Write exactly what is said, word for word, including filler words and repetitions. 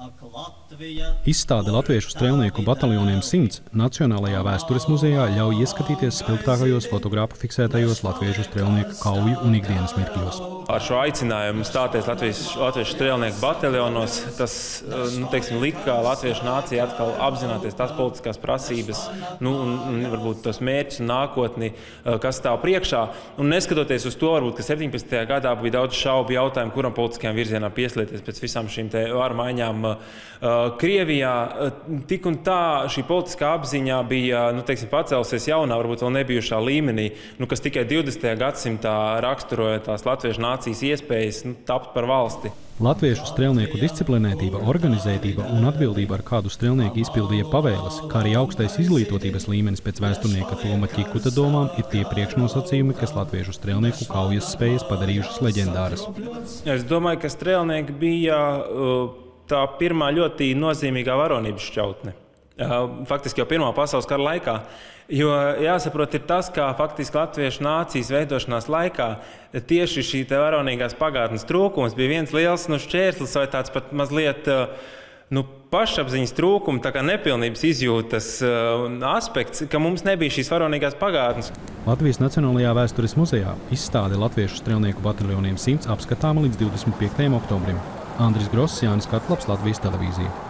Izstāde Latviešu strēlnieku bataljoniem simts Nacionālajā vēstures muzejā ļauj ieskatīties spilgtākajos fotogrāfu fiksētajos latviešu strēlnieku kauju un ikdienas mirkļos. Ar šo aicinājumu stāties Latvijas, latviešu strēlnieku bataljonos, tas nu, teiksim, lika latviešu nācija atkal apzināties tās politiskās prasības, nu, un, un varbūt tos mērķus un nākotni, kas stāv priekšā. Un neskatoties uz to, varbūt, ka septiņpadsmitajā gadā bija daudz šaubu jautājumu, kuram politiskajām virzienām pieslieties pēc visām šīm te varu maiņām Krievijā. Tik un tā šī politiskā apziņā bija, nu, teiksim, pacēlusies jaunā, varbūt vēl nebijušā līmenī, nu, kas tikai divdesmitajā gadsimtā raksturoja tās latviešu nācijas iespējas nu, tapt par valsti. Latviešu strēlnieku disciplinētība, organizētība un atbildība, ar kādu strēlnieki izpildīja pavēles, kā arī augstais izglītotības līmenis pēc vēsturnieka Toma Ķikuta domām, ir tie priekšnosacījumi, kas latviešu strēlnieku kaujas spējas padarījušas leģendāras. Es domāju, ka strēlnieki bija tā pirmā ļoti nozīmīgā varonības šķautne. Faktiski jau Pirmā pasaules kara laikā. Jo jāsaprot ir tas, kā faktiski latviešu nācijas veidošanās laikā tieši šī te varonīgās pagātnes trūkums bija viens liels nu, šķērslis vai tāds pat mazliet nu, pašapziņas trūkuma, tā kā nepilnības izjūtas uh, aspekts, ka mums nebija šīs varonīgās pagātnes. Latvijas Nacionālajā vēstures muzejā izstāde Latviešu strēlnieku bataljoniem simts apskatāma līdz divdesmit piektajam oktobrim. Andris Gross, Jānis Katlaps, Latvijas televīzija.